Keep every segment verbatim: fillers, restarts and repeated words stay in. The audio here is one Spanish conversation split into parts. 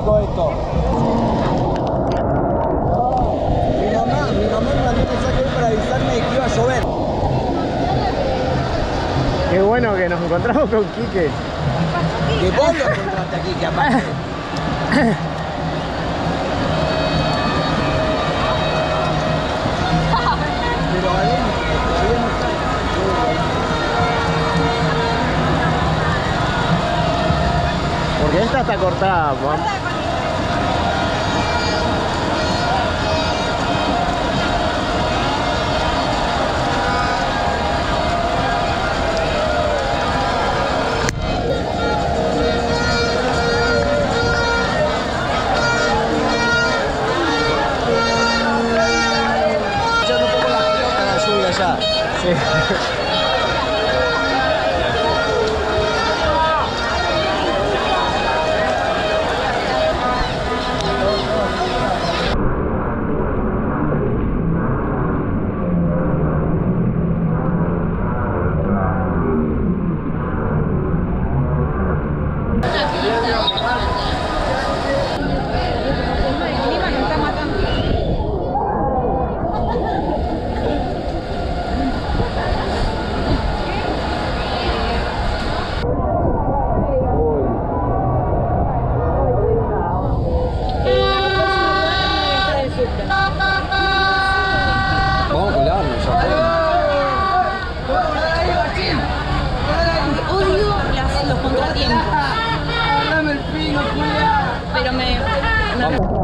todo esto. Mi mamá, mi mamá me mandó un mensaje hoy para avisarme de que iba a llover. Qué bueno que nos encontramos con Quique. Que vos lo encontraste aquí, que aparte. Pero a ver, Porque esta está cortada, man. echando un poco la pelota a la lluvia ya. Sí. Vamos a colarnos, ya Odio las, los contratiempos. Pero me... me...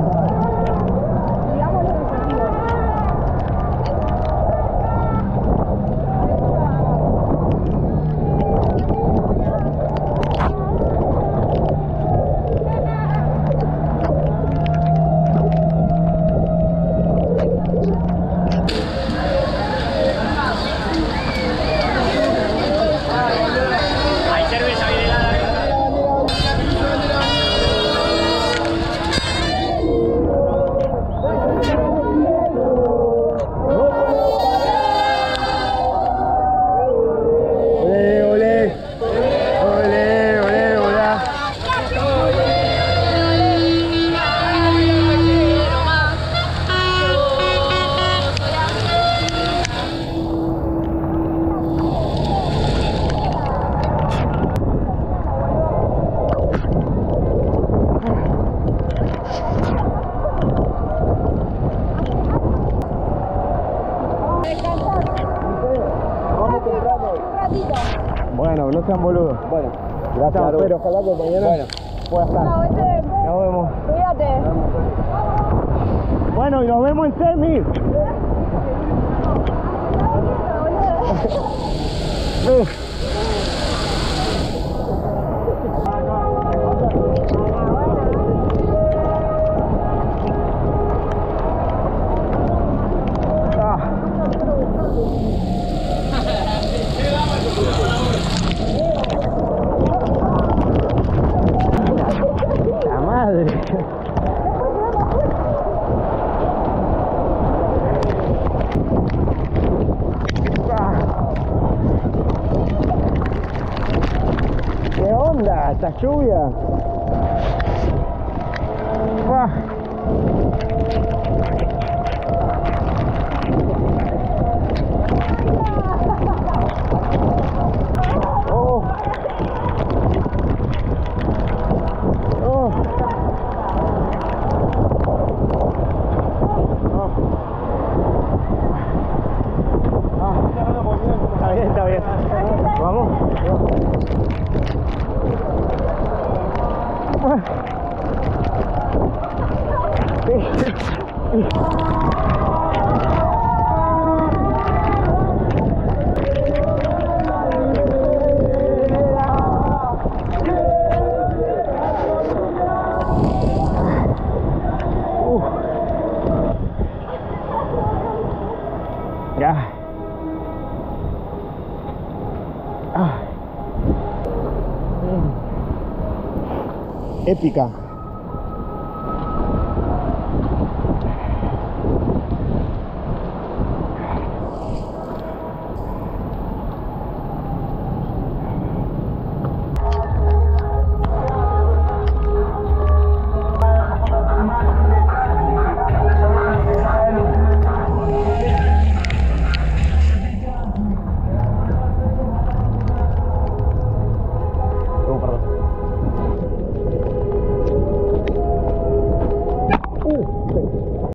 Bueno, no sean boludos. Bueno, Gracias, Claro. pero ojalá que mañana Bueno. pueda estar. Nos vemos. Cuídate. Bueno, y nos vemos en semi. Uf. La madre. ¿Qué onda esta lluvia? Está bien. Vamos. Ya. Ah. Épica.